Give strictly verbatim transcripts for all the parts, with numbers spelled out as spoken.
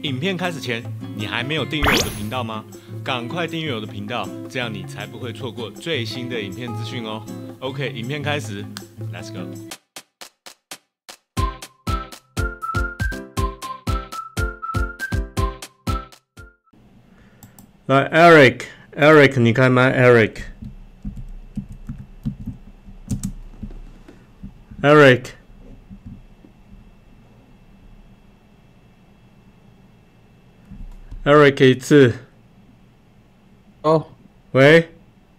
影片开始前，你还没有订阅我的频道吗？赶快订阅我的频道，这样你才不会错过最新的影片资讯哦。OK， 影片开始 ，Let's go。来 ，Eric，Eric， 你开麦 ，Eric，Eric。Eric 一次。 哦， 喂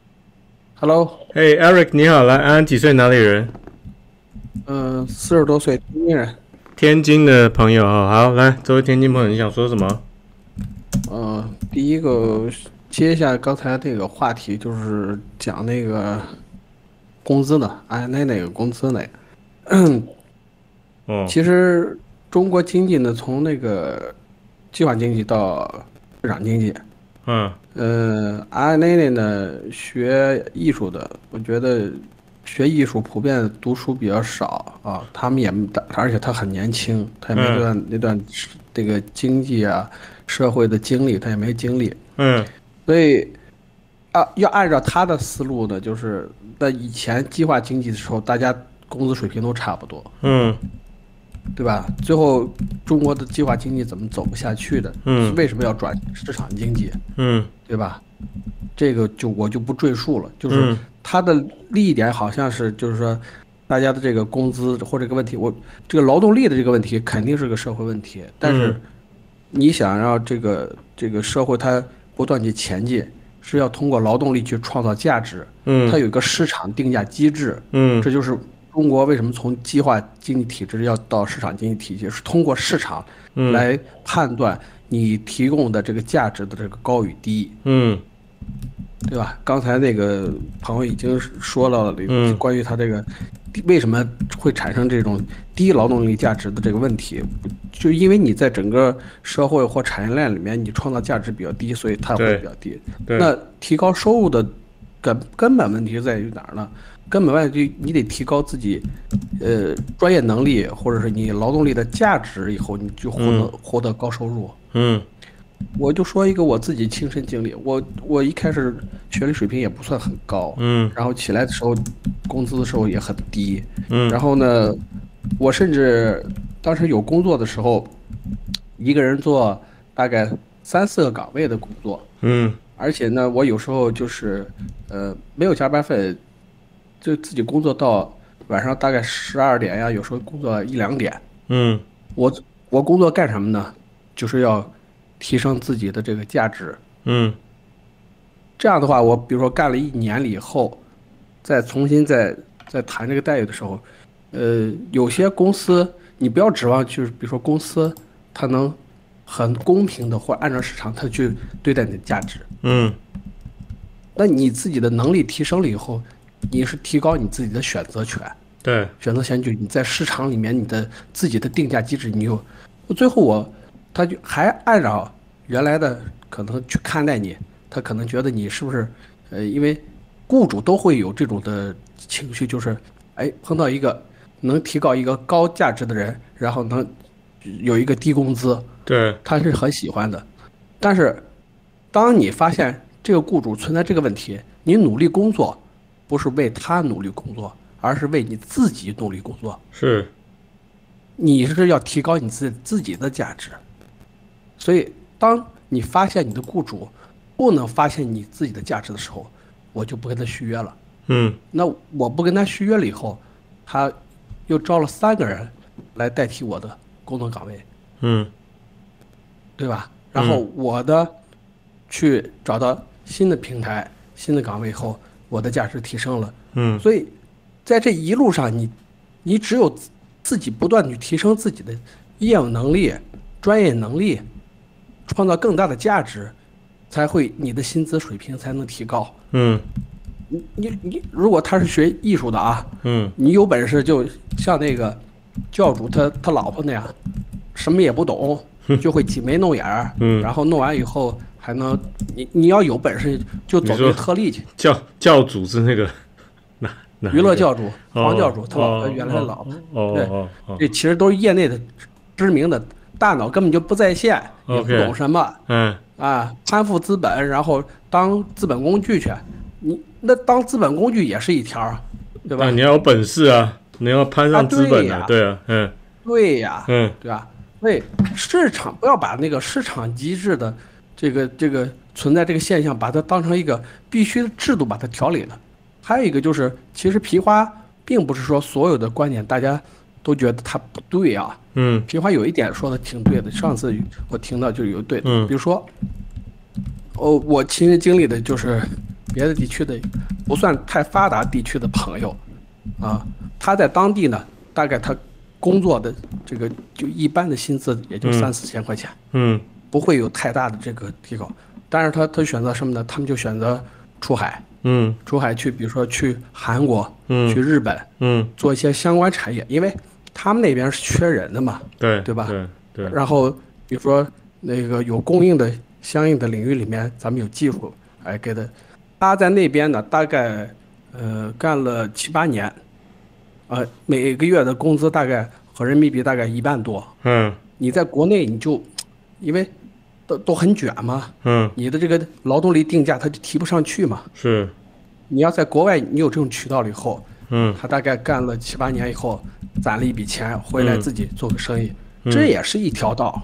，Hello， 嘿、hey, Eric 你好，来，安安几岁？哪里人？ 嗯、呃，四十多岁，天津人。 天津的朋友，好，来，这位天津朋友，你想说什么？ 呃，第一个接一下刚才那个话题，就是讲那个工资的，哎，那那个工资那个。 哦， 其实中国经济呢，从那个计划经济到市场经济， 嗯， 呃，俺奶奶呢学艺术的，我觉得学艺术普遍读书比较少啊，他们也，而且他很年轻，他也没段、嗯、那段这个经济啊社会的经历，他也没经历， 嗯， 所以啊，要按照他的思路呢，就是在以前计划经济的时候，大家工资水平都差不多， 嗯。 对吧？最后中国的计划经济怎么走不下去的？ 嗯， 为什么要转市场经济？ 嗯， 对吧？这个就我就不赘述了。就是它的利益点好像是，就是说，大家的这个工资或者这个问题，我这个劳动力的这个问题肯定是个社会问题。但是，你想让这个这个社会它不断去前进，是要通过劳动力去创造价值。 嗯， 它有一个市场定价机制。 嗯， 这就是。中国为什么从计划经济体制要到市场经济体系，是通过市场来判断你提供的这个价值的这个高与低， 嗯， 对吧？刚才那个朋友已经说到了关于他这个为什么会产生这种低劳动力价值的这个问题，就因为你在整个社会或产业链里面你创造价值比较低，所以它会比较低。那提高收入的根根本问题在于哪儿呢？根本问题，你得提高自己，呃，专业能力，或者是你劳动力的价值，以后你就获得、嗯、获得高收入。 嗯， 我就说一个我自己亲身经历，我我一开始学历水平也不算很高， 嗯， 然后起来的时候，工资的时候也很低， 嗯， 然后呢，我甚至当时有工作的时候，一个人做大概三四个岗位的工作， 嗯， 而且呢，我有时候就是，呃，没有加班费。就自己工作到晚上大概十二点呀，有时候工作一两点。 嗯， 我我工作干什么呢？就是要提升自己的这个价值。 嗯， 这样的话，我比如说干了一年了以后，再重新再再谈这个待遇的时候，呃，有些公司你不要指望就是比如说公司它能很公平的或按照市场它去对待你的价值。 嗯， 那你自己的能力提升了以后。你是提高你自己的选择权， 对， 选择权就你在市场里面你的自己的定价机制，你有，最后我，他就还按照原来的可能去看待你，他可能觉得你是不是，呃，因为雇主都会有这种的情绪，就是，哎，碰到一个能提高一个高价值的人，然后能有一个低工资， 对， 他是很喜欢的，但是，当你发现这个雇主存在这个问题，你努力工作。不是为他努力工作，而是为你自己努力工作。 是， 你是要提高你自自己的价值。所以，当你发现你的雇主不能发现你自己的价值的时候，我就不跟他续约了。 嗯， 那我不跟他续约了以后，他又招了三个人来代替我的工作岗位。 嗯， 对吧？然后我的去找到新的平台、新的岗位以后。我的价值提升了， 嗯， 所以在这一路上你，你你只有自己不断去提升自己的业务能力、专业能力，创造更大的价值，才会你的薪资水平才能提高。 嗯， 你你你，如果他是学艺术的啊， 嗯， 你有本事就像那个教主他他老婆那样，什么也不懂，就会挤眉弄眼儿， 嗯， 然后弄完以后。还能，你你要有本事就走进特例去。 教教主是那个哪哪娱乐教主黄教主，他老婆原来的老婆。 哦哦哦， 这其实都是业内的知名的大脑根本就不在线，也不懂什么， 嗯啊，攀附资本，然后当资本工具去，你那当资本工具也是一条，对吧？ 那你要有本事啊，你要攀上资本啊，对啊，嗯， 对呀， 嗯， 对吧？所以市场不要把那个市场机制的这个这个存在这个现象，把它当成一个必须的制度，把它调理了。还有一个就是，其实皮花并不是说所有的观点大家都觉得它不对啊。 嗯， 皮花有一点说的挺对的，上次我听到就有对的， 嗯， 比如说，哦，我亲身经历的就是别的地区的不算太发达地区的朋友，啊，他在当地呢，大概他工作的这个就一般的薪资也就三四千块钱， 嗯， 不会有太大的这个提高，但是他他选择什么呢？他们就选择出海， 嗯， 出海去，比如说去韩国， 嗯， 去日本， 嗯， 做一些相关产业，因为他们那边是缺人的嘛， 对， 对吧？ 对对。 然后比如说那个有供应的相应的领域里面，咱们有技术，哎，给他，他在那边呢，大概呃干了七八年，呃，每个月的工资大概合人民币大概一万多。 嗯， 你在国内你就，因为都都很卷嘛， 嗯， 你的这个劳动力定价它就提不上去嘛。 是。 你要在国外，你有这种渠道了以后， 嗯， 他大概干了七八年以后，攒了一笔钱，回来自己做个生意， 嗯、 这也是一条道，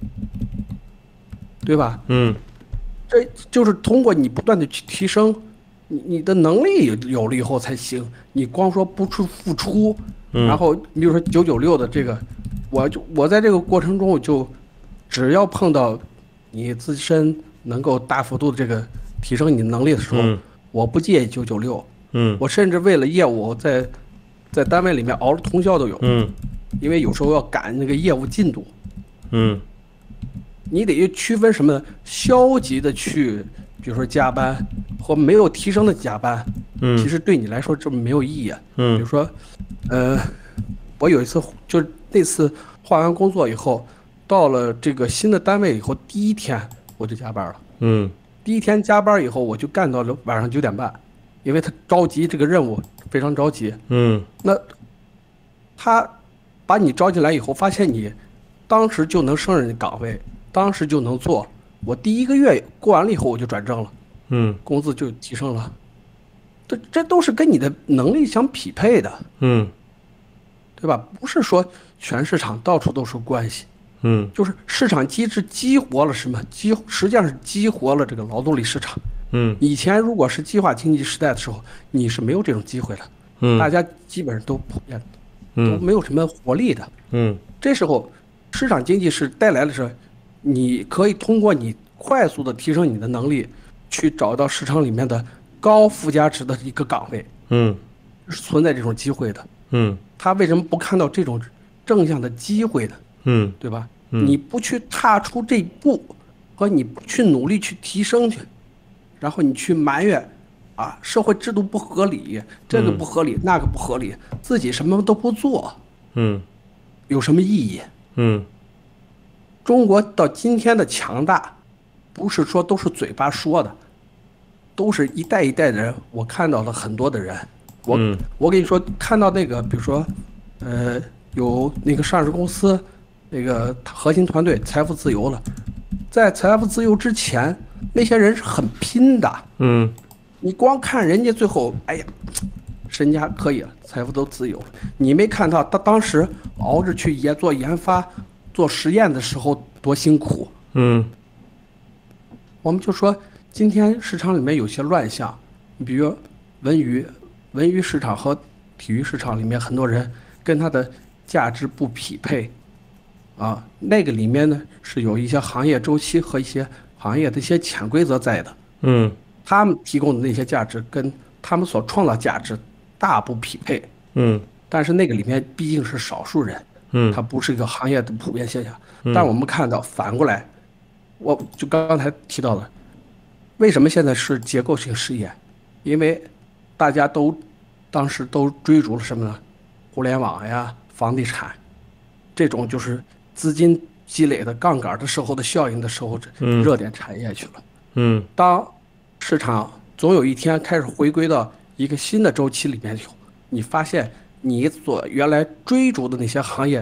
对吧？ 嗯， 这就是通过你不断的去提升，你你的能力有了以后才行。你光说不去付出， 嗯、 然后你比如说九九六的这个，我就我在这个过程中，我就只要碰到你自身能够大幅度的这个提升你能力的时候， 嗯、 我不介意九九六。 嗯， 我甚至为了业务在在单位里面熬了通宵都有。 嗯， 因为有时候要赶那个业务进度。 嗯， 你得区分什么呢？消极的去，比如说加班或没有提升的加班， 嗯， 其实对你来说这没有意义。 嗯， 比如说，呃，我有一次就是那次换完工作以后，到了这个新的单位以后，第一天我就加班了。 嗯， 第一天加班以后，我就干到了晚上九点半。因为他着急这个任务非常着急， 嗯， 那他把你招进来以后，发现你当时就能胜任岗位，当时就能做。我第一个月过完了以后，我就转正了， 嗯， 工资就提升了。这这都是跟你的能力相匹配的， 嗯， 对吧？不是说全市场到处都是关系， 嗯， 就是市场机制激活了什么？激实际上是激活了这个劳动力市场。 嗯， 以前如果是计划经济时代的时候，你是没有这种机会的， 嗯， 大家基本上都普遍，都没有什么活力的， 嗯， 这时候市场经济是带来的是，你可以通过你快速的提升你的能力，去找到市场里面的高附加值的一个岗位， 嗯， 是存在这种机会的， 嗯， 他为什么不看到这种正向的机会呢？ 嗯， 对吧？ 嗯， 你不去踏出这一步，和你不去努力去提升去。然后你去埋怨，啊，社会制度不合理，这个不合理，那个不合理，自己什么都不做， 嗯， 有什么意义？ 嗯， 中国到今天的强大，不是说都是嘴巴说的，都是一代一代的人。我看到了很多的人，我、 嗯、 我跟你说，看到那个，比如说，呃，有那个上市公司，那个核心团队财富自由了，在财富自由之前。那些人是很拼的， 嗯， 你光看人家最后，哎呀，身家可以了，财富都自由了，你没看到他当时熬着去也做研发、做实验的时候多辛苦， 嗯， 我们就说今天市场里面有些乱象，比如文娱，文娱市场和体育市场里面很多人跟它的价值不匹配，啊，那个里面呢是有一些行业周期和一些。行业的一些潜规则在的， 嗯， 他们提供的那些价值跟他们所创造价值大不匹配， 嗯， 但是那个里面毕竟是少数人， 嗯， 它不是一个行业的普遍现象。 嗯、 但我们看到反过来，我就刚才提到了，为什么现在是结构性失业？因为大家都当时都追逐了什么呢？互联网呀、房地产，这种就是资金。积累的杠杆的时候的效应的时候，热点产业去了。 嗯， 当市场总有一天开始回归到一个新的周期里面去，你发现你所原来追逐的那些行业，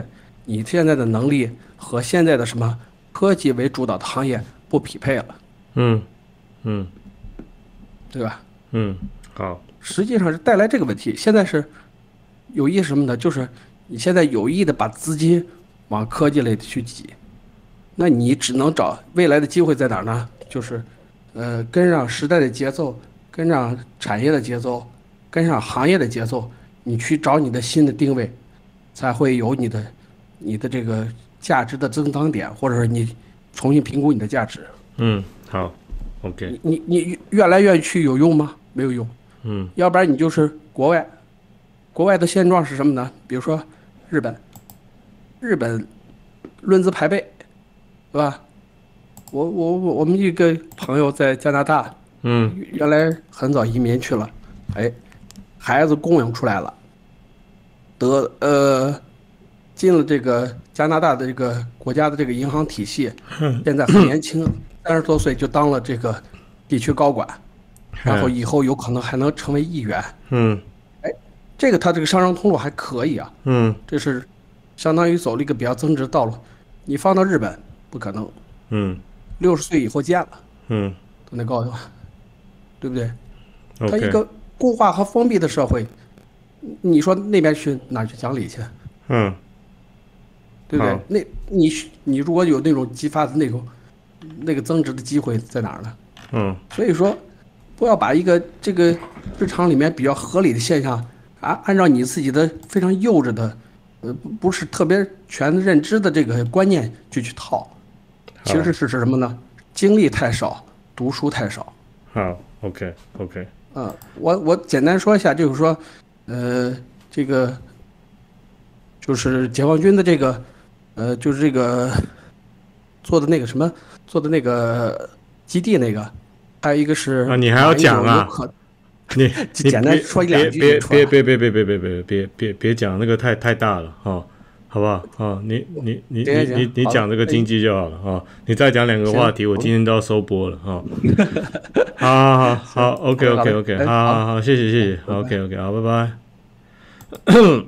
你现在的能力和现在的什么科技为主导的行业不匹配了。 嗯嗯， 对吧？ 嗯，好。 实际上是带来这个问题。现在是有意什么呢？就是你现在有意的把资金往科技类去挤，那你只能找未来的机会在哪儿呢？就是呃，跟上时代的节奏，跟上产业的节奏，跟上行业的节奏，你去找你的新的定位，才会有你的你的这个价值的增长点，或者是你重新评估你的价值。 嗯，好 ，OK。 你你你越来越去有用吗？没有用。 嗯， 要不然你就是国外，国外的现状是什么呢？比如说日本，日本论资排辈，对吧？我我我我们一个朋友在加拿大， 嗯， 原来很早移民去了，哎，孩子供养出来了，得呃进了这个加拿大的这个国家的这个银行体系，现在很年轻，三十多岁就当了这个地区高管。然后以后有可能还能成为议员。 嗯， 哎，这个他这个上升通路还可以啊。 嗯， 这是相当于走了一个比较增值的道路。你放到日本不可能。 嗯， 六十岁以后见了。 嗯， 都得告诉我，对不对？ okay. 他一个固化和封闭的社会，你说那边去哪儿去讲理去？ 嗯， 对不对？那你你如果有那种激发的那种那个增值的机会在哪儿呢？ 嗯， 所以说。不要把一个这个市场里面比较合理的现象啊，按照你自己的非常幼稚的，呃，不是特别全认知的这个观念就去套，其实是是什么呢？经历太少，读书太少。 好 ，OK OK。 嗯，我我简单说一下，就是说，呃，这个就是解放军的这个，呃，就是这个做的那个什么，做的那个基地那个。还有一个是啊，你还要讲啊？你你简单说一两句别别别别别别别别别别别讲那个太太大了哈，好不好？啊，你你你你你你讲这个经济就好了啊！你再讲两个话题，我今天都要收播了哈。好好好好 ，OK OK OK， 好好好，谢谢谢谢 ，OK OK， 好，拜拜。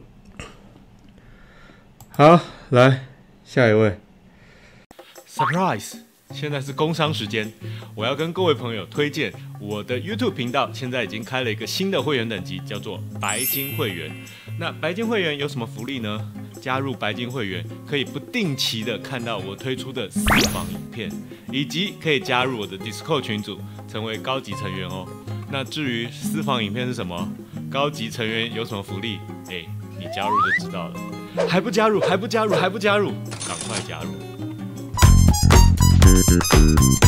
好，来下一位 ，Surprise！现在是工商时间，我要跟各位朋友推荐我的 YouTube 频道，现在已经开了一个新的会员等级，叫做白金会员。那白金会员有什么福利呢？加入白金会员可以不定期的看到我推出的私房影片，以及可以加入我的 Discord 群组，成为高级成员哦。那至于私房影片是什么，高级成员有什么福利？哎，你加入就知道了。还不加入？还不加入？还不加入？赶快加入！